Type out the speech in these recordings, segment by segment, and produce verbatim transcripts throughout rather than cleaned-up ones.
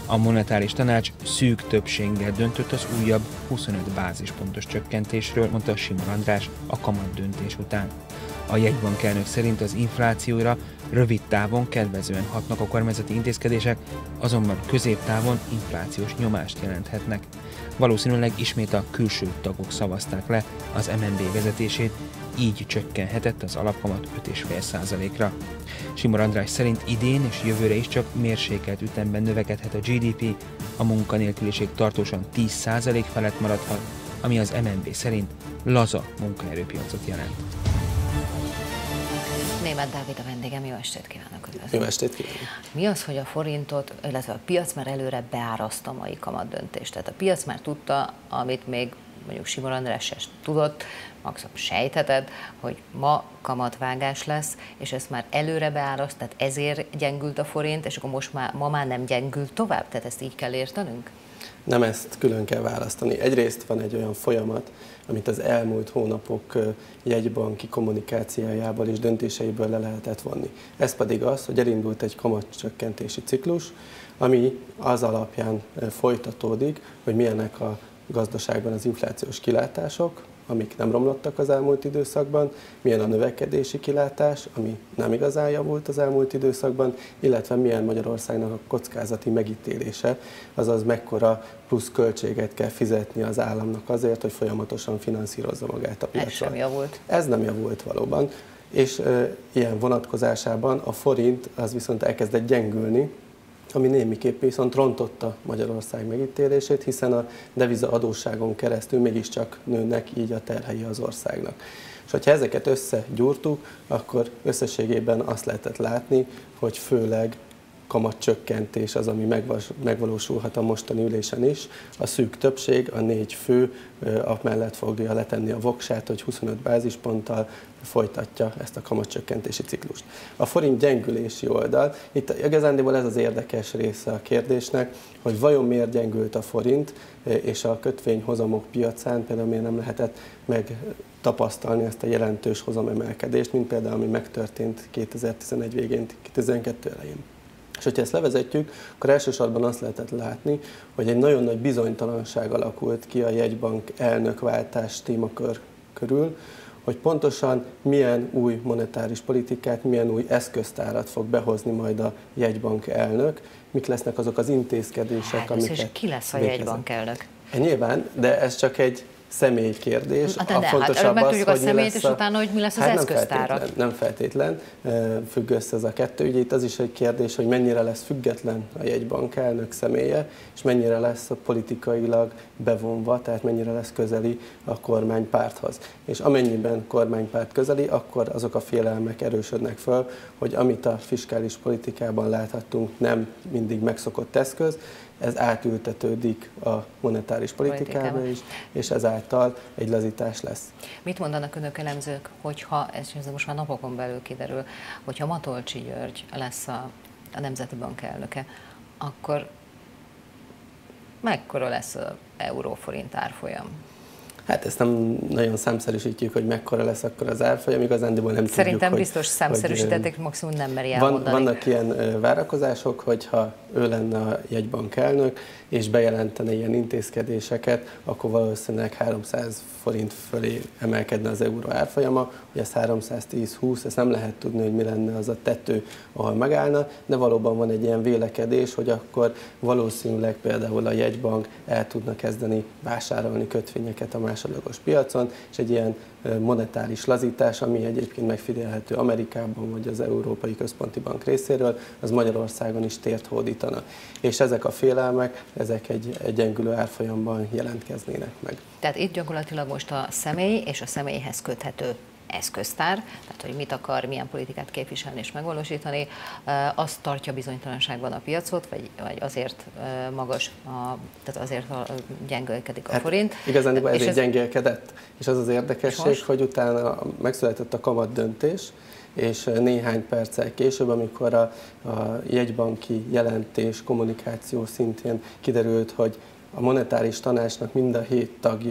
A monetáris tanács szűk többséggel döntött az újabb huszonöt bázispontos csökkentésről, mondta Simon András a kamat döntés után. A jegybank elnök szerint az inflációra rövid távon kedvezően hatnak a kormányzati intézkedések, azonban középtávon inflációs nyomást jelenthetnek. Valószínűleg ismét a külső tagok szavazták le az em en bé vezetését, így csökkenhetett az alapkamat öt egész öt százalékra. Simon András szerint idén és jövőre is csak mérsékelt ütemben növekedhet a gé dé pé, a munkanélküliség tartósan tíz százalék felett maradhat, ami az em en bé szerint laza munkaerőpiacot jelent. Németh Dávid a vendégem, jó estét kívánok! Jó estét kívánok! Mi az, hogy a forintot, illetve a piac már előre beáraszta a mai kamatdöntést? Tehát a piac már tudta, amit még mondjuk Simon András se tudott, maximum sejtheted, hogy ma kamatvágás lesz, és ezt már előre beáraszt, tehát ezért gyengült a forint, és akkor most már, ma már nem gyengült tovább? Tehát ezt így kell értenünk? Nem, ezt külön kell választani. Egyrészt van egy olyan folyamat, amit az elmúlt hónapok jegybanki kommunikációjából és döntéseiből le lehetett vonni. Ez pedig az, hogy elindult egy kamatcsökkentési ciklus, ami az alapján folytatódik, hogy milyenek a gazdaságban az inflációs kilátások, amik nem romlottak az elmúlt időszakban, milyen a növekedési kilátás, ami nem igazán javult az elmúlt időszakban, illetve milyen Magyarországnak a kockázati megítélése, azaz mekkora plusz költséget kell fizetni az államnak azért, hogy folyamatosan finanszírozza magát a piacra. Ez sem javult. Ez nem javult valóban, és e, ilyen vonatkozásában a forint az viszont elkezdett gyengülni, ami némiképp viszont rontotta Magyarország megítélését, hiszen a deviza adósságon keresztül mégiscsak nőnek így a terhei az országnak. És hogyha ezeket összegyúrtuk, akkor összességében azt lehetett látni, hogy főleg kamatcsökkentés az, ami megvalósulhat a mostani ülésen is. A szűk többség, a négy fő amellett fogja letenni a voksát, hogy huszonöt bázisponttal folytatja ezt a kamatcsökkentési ciklust. A forint gyengülési oldal, itt igazándiból ez az érdekes része a kérdésnek, hogy vajon miért gyengült a forint, és a kötvényhozamok piacán például miért nem lehetett megtapasztalni ezt a jelentős hozamemelkedést, mint például ami megtörtént kétezer-tizenegy végén, kétezer-tizenkettő elején. És hogyha ezt levezetjük, akkor elsősorban azt lehetett látni, hogy egy nagyon nagy bizonytalanság alakult ki a jegybank elnökváltás témakör körül, hogy pontosan milyen új monetáris politikát, milyen új eszköztárat fog behozni majd a jegybank elnök, mik lesznek azok az intézkedések, hát, amiket és ki lesz a jegybank elnök? Nyilván, de ez csak egy személyi kérdés. Hát, de, a fontosabb hát, meg tudjuk a személyt, és a... utána, hogy mi lesz az hát eszköztára. Nem feltétlen, nem feltétlen függ össze ez a kettő. Ugye itt az is egy kérdés, hogy mennyire lesz független a jegybank elnök személye, és mennyire lesz politikailag bevonva, tehát mennyire lesz közeli a kormánypárthoz. És amennyiben kormánypárt közeli, akkor azok a félelmek erősödnek föl, hogy amit a fiskális politikában láthattunk, nem mindig megszokott eszköz, ez átültetődik a monetáris politikába is, és ezáltal egy lazítás lesz. Mit mondanak önök elemzők, hogyha, ez most már napokon belül kiderül, hogyha Matolcsy György lesz a, a Nemzeti Bank elnöke, akkor mekkora lesz az euró-forint árfolyam? Hát ezt nem nagyon számszerűsítjük, hogy mekkora lesz akkor az árfolyam, igazándiból nem Szerintem tudjuk, hogy... biztos számszerűsítették, maximum nem meri van, elmondani. Vannak ilyen várakozások, hogyha ő lenne a jegybank elnök, és bejelentene ilyen intézkedéseket, akkor valószínűleg háromszáz forint fölé emelkedne az euró árfolyama, hogy ez háromszáztíz-húsz, ezt nem lehet tudni, hogy mi lenne az a tető, ahol megállna, de valóban van egy ilyen vélekedés, hogy akkor valószínűleg például a jegybank el tudna kezdeni vásárolni kötvényeket a másodlagos piacon, és egy ilyen monetáris lazítás, ami egyébként megfigyelhető Amerikában vagy az Európai Központi Bank részéről, az Magyarországon is tért hódítana. És ezek a félelmek, ezek egy, egy gyengülő árfolyamban jelentkeznének meg. Tehát itt gyakorlatilag most a személy és a személyhez köthető eszköztár, tehát hogy mit akar, milyen politikát képviselni és megvalósítani, azt tartja bizonytalanságban a piacot, vagy, vagy azért magas, a, tehát azért gyengélkedik a hát forint. Igazán ezért ez... gyengélkedett, és az az érdekesség, hogy utána megszületett a kamat döntés, és néhány perccel később, amikor a, a jegybanki jelentés, kommunikáció szintjén kiderült, hogy a monetáris tanácsnak mind a hét tagja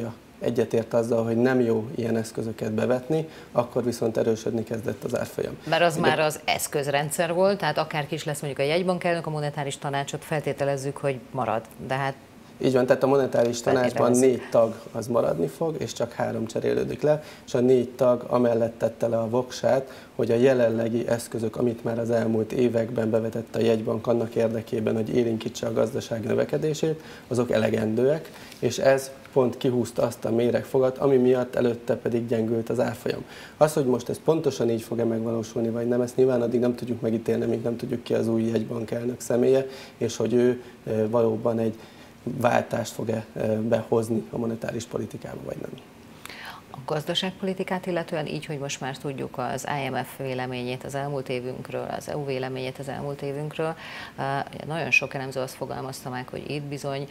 egyetért azzal, hogy nem jó ilyen eszközöket bevetni, akkor viszont erősödni kezdett az árfolyam. Mert az Ugye, már az eszközrendszer volt, tehát akárki is lesz mondjuk a jegybankelnök, a monetáris tanácsot feltételezzük, hogy marad. De hát így van, tehát a monetáris tanácsban négy tag az maradni fog, és csak három cserélődik le, és a négy tag amellett tette le a voksát, hogy a jelenlegi eszközök, amit már az elmúlt években bevetett a jegybank annak érdekében, hogy élénkítse a gazdaság növekedését, azok elegendőek, és ez pont kihúzta azt a méregfogat, ami miatt előtte pedig gyengült az árfolyam. Az, hogy most ez pontosan így fog-e megvalósulni, vagy nem, ezt nyilván addig nem tudjuk megítélni, míg nem tudjuk ki az új jegybankelnök személye, és hogy ő valóban egy váltást fog-e behozni a monetáris politikába, vagy nem. A gazdaságpolitikát illetően így, hogy most már tudjuk az I M F véleményét az elmúlt évünkről, az E U véleményét az elmúlt évünkről, nagyon sok elemző azt fogalmazta meg, hogy itt bizony,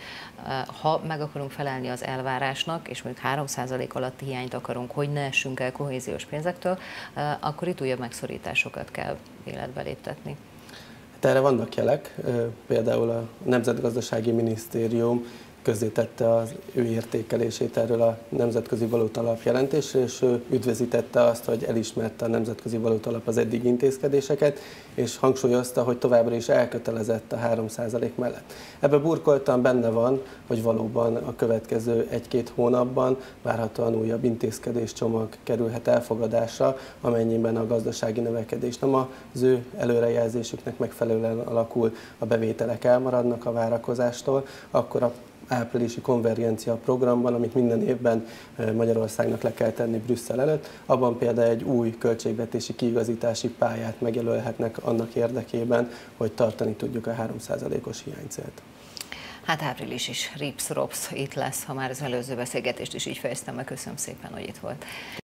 ha meg akarunk felelni az elvárásnak, és mondjuk három százalék alatti hiányt akarunk, hogy ne essünk el kohéziós pénzektől, akkor itt újabb megszorításokat kell életbe léptetni. Erre vannak jelek, például a Nemzetgazdasági Minisztérium közzétette az ő értékelését erről a Nemzetközi Valutaalap jelentésről, és ő üdvözítette azt, hogy elismerte a Nemzetközi Valutaalap az eddigi intézkedéseket, és hangsúlyozta, hogy továbbra is elkötelezett a három százalék mellett. Ebbe burkoltan benne van, hogy valóban a következő egy-két hónapban várhatóan újabb intézkedéscsomag kerülhet elfogadásra, amennyiben a gazdasági növekedés nem az ő előrejelzésüknek megfelelően alakul, a bevételek elmaradnak a várakozástól, akkor a áprilisi konvergencia programban, amit minden évben Magyarországnak le kell tenni Brüsszel előtt, abban például egy új költségvetési kiigazítási pályát megjelölhetnek annak érdekében, hogy tartani tudjuk a három százalékos hiánycélt. Hát április is rips-rops itt lesz, ha már az előző beszélgetést is így fejeztem meg. Köszönöm szépen, hogy itt volt.